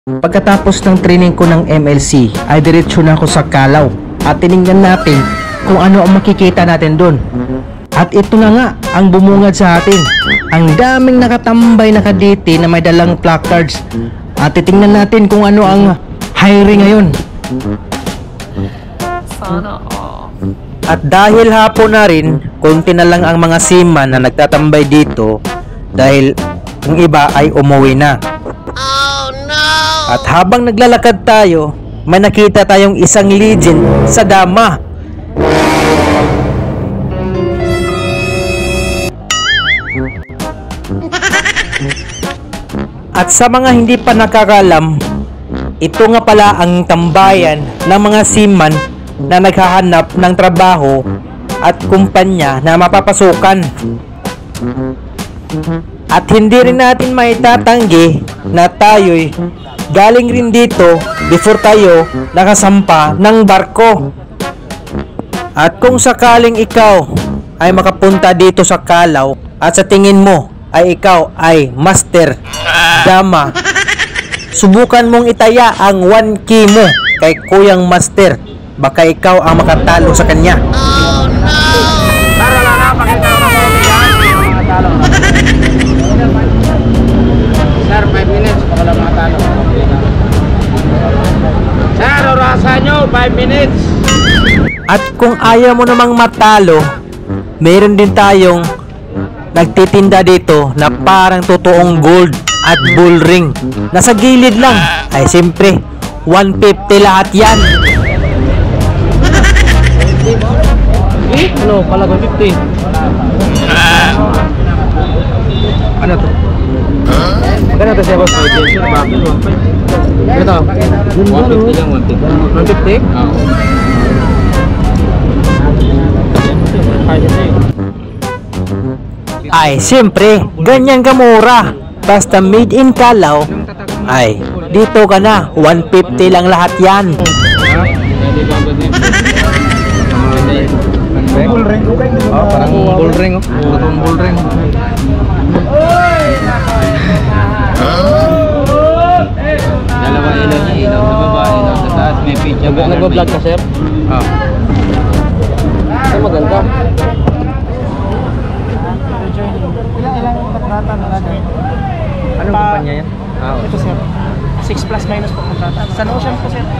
Pagkatapos ng training ko ng MLC ay diretso na ako sa Kalaw at tiningnan natin kung ano ang makikita natin doon. At ito na nga ang bumungad sa atin. Ang daming nakatambay na kadete na may dalang placards. At titingnan natin kung ano ang hiring ngayon. Sana At dahil hapon na rin, konti na lang ang mga seaman na nagtatambay dito dahil yung iba ay umuwi na. At habang naglalakad tayo, may nakita tayong isang legend sa dama. At sa mga hindi pa nakakalam, ito nga pala ang tambayan ng mga seaman na naghahanap ng trabaho at kumpanya na mapapasukan. At hindi rin natin maitatanggi na tayo'y galing rin dito before tayo nakasampa ng barko. At kung sakaling ikaw ay makapunta dito sa Kalaw at sa tingin mo ay ikaw ay master dama, subukan mong itaya ang 1K mo kay Kuyang Master. Baka ikaw ang makatalo sa kanya. Oh no! Sir, 5 minutes baka lang makatalo. Sir, orasan nyo, 5 minutes. At kung ayaw mo namang matalo, meron din tayong nagtitinda dito na parang totoong gold at bull ring. Nasa gilid lang. Ay siyempre, 150 lahat yan. Ano, pala 50. Ano to? Magkano to siya boss? Ito? 150 lang, 150. 150? Oo. Ay siyempre, ganyan kamura. Basta made in Kalaw, ay dito ka na, 150 lang lahat yan. Bull ring? Oh, parang bull ring, oh. Totoong bull ring. Dalawa ilaw niya, ilaw sa baba, ilaw sa taas, may picture. Nag-vlog ka, sir? Oo. Ay, maganda. Ilang kontrata na natin? Anong kumpanya yan? Ito sir, 6 plus minus po kontrata. San Ocean po sir.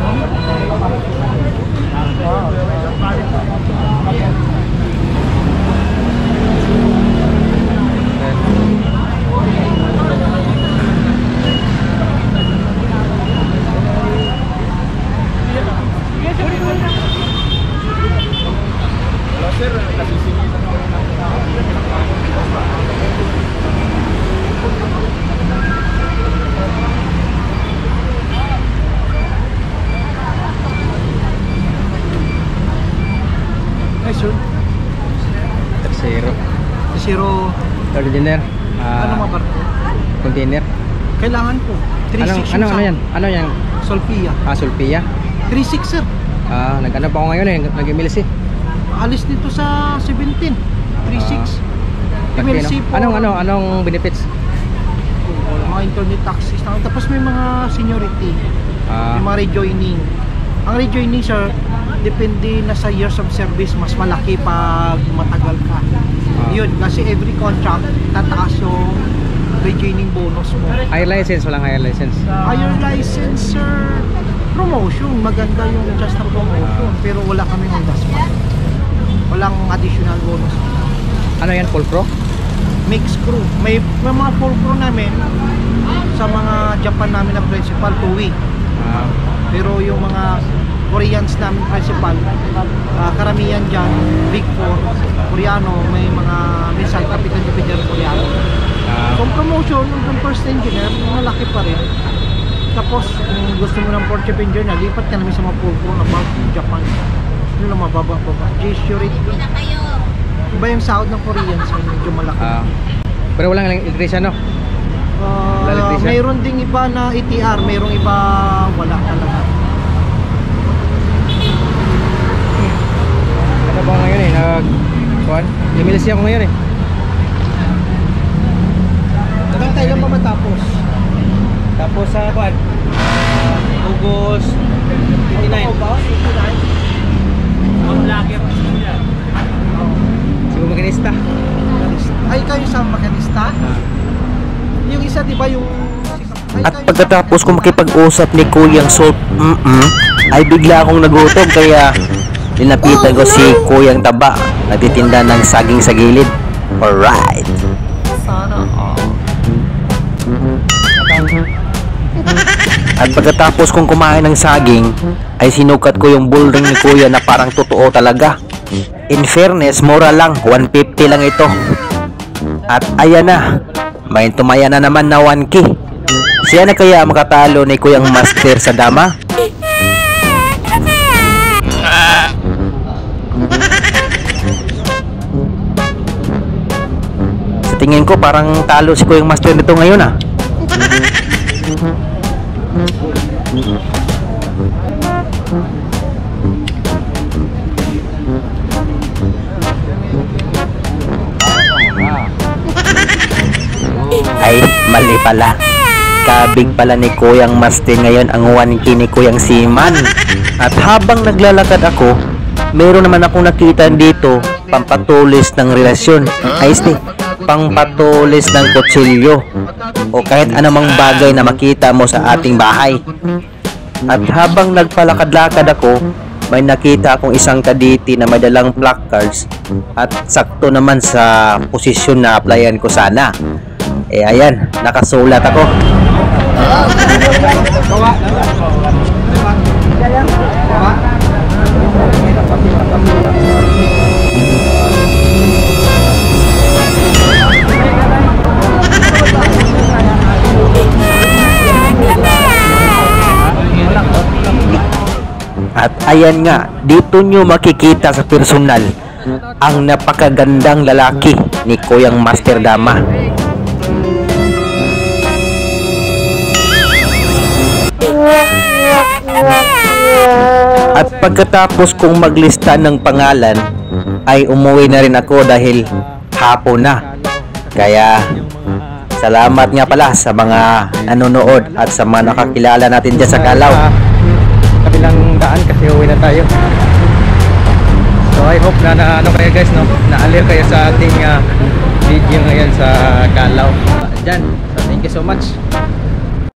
Ay, sir. Tercero. Container. Ano mga barko? Container. Kailangan po. 3.6 Ano yan? Ano yan? Solpia. Sulpia. 3.6 sir. Nag-ano pa ako ngayon eh. Nag-MLC. Alis dito sa 17. 3.6. MLC po. Anong benefits? Mga internet taxis. Tapos may mga seniority. May mga rejoining. Ang rejoining sir, depende na sa years of service, mas malaki pag matagal ka. Yun, kasi every contract tataas yung rejoining bonus mo. Higher license, walang higher license. Higher license sir, promotion, maganda yung just na promotion, pero wala kami ng dasma. Walang additional bonus. Ano yan, full pro? Mixed crew, may mga full crew namin sa mga Japan namin na principal, 2 week. Pero yung mga Koreans namin principal, karamihan dyan, Big 4, Koreano, may mga minsan kapitan Jupiter Koreano. So promotion, yung first engineer, malaki pa rin. Tapos, kung gusto mo ng port ship engineer, lipat ka namin sa mga full crew na about Japan. Yun lang mababa-baba. J-Sure rate. Iba yung sahod ng Koreans, medyo malaki. Pero walang electrician, no? Mayroon ding iba na ETR, mayroong iba wala talaga. Ano ba ngayon eh? MLC ako ngayon eh. Kailan pa matapos? Tapos sa August 29. Siguro makinista. Ay, kayo sa makanista? Yung isa, di ba, yung... Ay, At kayo sa pagkatapos kong makipag-usap ni Kuyang Salt, ay bigla akong nagutom kaya linapitan ko si Kuyang Taba, nagtitinda ng saging sa gilid. Alright. At pagkatapos kong kumain ng saging, ay sinukat ko yung bullring ni Kuya na parang totoo talaga. In fairness, mura lang, 150 lang ito. At ayan na, may tumaya na naman na 1K. Siya na kaya makatalo ni Kuyang Master sa dama? Sa tingin ko parang talo si Kuyang Master nito ngayon ah. Ay, mali pala. Kabig pala ni Kuyang Master ngayon ang 1K ni Kuyang Siman. At habang naglalakad ako, meron naman akong nakita dito pampatulis ng relasyon. Ay, pangpatulis ng kutsilyo o kahit anumang bagay na makita mo sa ating bahay. At habang nagpalakad-lakad ako, may nakita akong isang kaditi na may dalang placards at sakto naman sa posisyon na applyan ko sana. Eh ayan, nakasulat ako. At ayan nga, dito nyo makikita sa personal ang napakagandang lalaki ni Kuyang Master Dama. At pagkatapos kong maglista ng pangalan, ay umuwi na rin ako dahil hapon na. Kaya salamat nga pala sa mga nanonood at sa mga nakakilala natin dyan sa Calao. Kabilang daan kasi uwi na tayo. So I hope na ano kayo guys, no? Na-alert kayo sa ating video ngayon sa Calao. Diyan. So thank you so much.